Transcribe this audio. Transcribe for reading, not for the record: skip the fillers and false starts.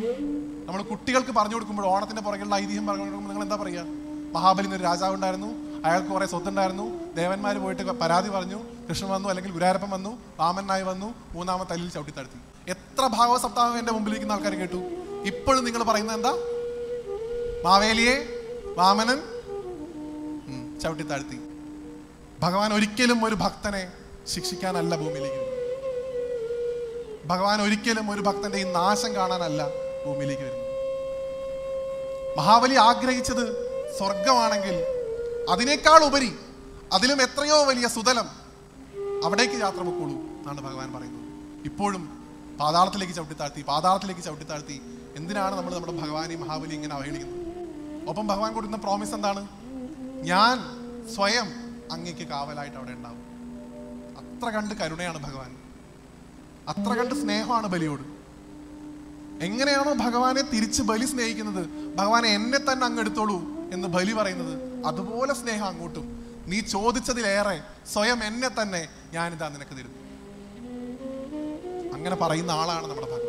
നമ്മൾ കുട്ടികൾക്ക് പറഞ്ഞു കൊടുക്കുമ്പോൾ, ഓണത്തിന്റെ പുറകെയുള്ള ഐതിഹ്യം പറഞ്ഞു കൊടുക്കുമ്പോൾ നിങ്ങൾ എന്താ പറയുക? മഹാബലി എന്നൊരു രാജാവ് ഉണ്ടായിരുന്നു, അയാൾക്ക് കുറെ സ്വത്തുണ്ടായിരുന്നു, ദേവന്മാർ പോയിട്ട് പരാതി പറഞ്ഞു, കൃഷ്ണൻ വന്നു, അല്ലെങ്കിൽ ഗുരുവായൂരപ്പൻ വന്നു, വാമനായി വന്നു, മൂന്നാമത്തെ തല്ലിൽ ചവിട്ടിത്താഴ്ത്തി. എത്ര ഭാഗവത സപ്താഹം എന്റെ മുമ്പിലിരിക്കുന്ന ആൾക്കാർ കേട്ടു. ഇപ്പോഴും നിങ്ങൾ പറയുന്നത് എന്താ? മാവേലിയെ വാമനൻ ചവിട്ടിത്താഴ്ത്തി. ഭഗവാൻ ഒരിക്കലും ഒരു ഭക്തനെ ശിക്ഷിക്കാനല്ല ഭൂമിയിലേക്ക്. ഭഗവാൻ ഒരിക്കലും ഒരു ഭക്തന്റെ ഈ നാശം കാണാനല്ല ഭൂമിയിലേക്ക് വരുന്നത്. മഹാബലി ആഗ്രഹിച്ചത് സ്വർഗമാണെങ്കിൽ അതിനേക്കാൾ ഉപരി, അതിലും എത്രയോ വലിയ സുതലം, അവിടേക്ക് യാത്ര പൊക്കോളൂ എന്നാണ് ഭഗവാൻ പറയുന്നത്. ഇപ്പോഴും പാതാളത്തിലേക്ക് ചവിട്ടിത്താഴ്ത്തി. എന്തിനാണ് നമ്മൾ നമ്മുടെ ഭഗവാനെ മഹാബലി ഇങ്ങനെ അവഹേളിക്കുന്നത്? ഒപ്പം ഭഗവാൻ കൊടുക്കുന്ന പ്രോമിസ് എന്താണ്? ഞാൻ സ്വയം അങ്ങേക്ക് കാവലായിട്ട് അവിടെ ഉണ്ടാവും. അത്ര കണ്ട് കരുണയാണ് ഭഗവാൻ, അത്ര കണ്ട് സ്നേഹമാണ് ബലിയോട്. എങ്ങനെയാണോ ഭഗവാനെ തിരിച്ച് ബലി സ്നേഹിക്കുന്നത്, ഭഗവാനെ എന്നെ തന്നെ അങ്ങ് എടുത്തോളൂ എന്ന് ബലി പറയുന്നത്, അതുപോലെ സ്നേഹം അങ്ങോട്ടും. നീ ചോദിച്ചതിലേറെ സ്വയം എന്നെ തന്നെ ഞാനിതാ നിനക്ക് തരുന്നു. അങ്ങനെ പറയുന്ന ആളാണ് നമ്മുടെ ഭഗവാൻ.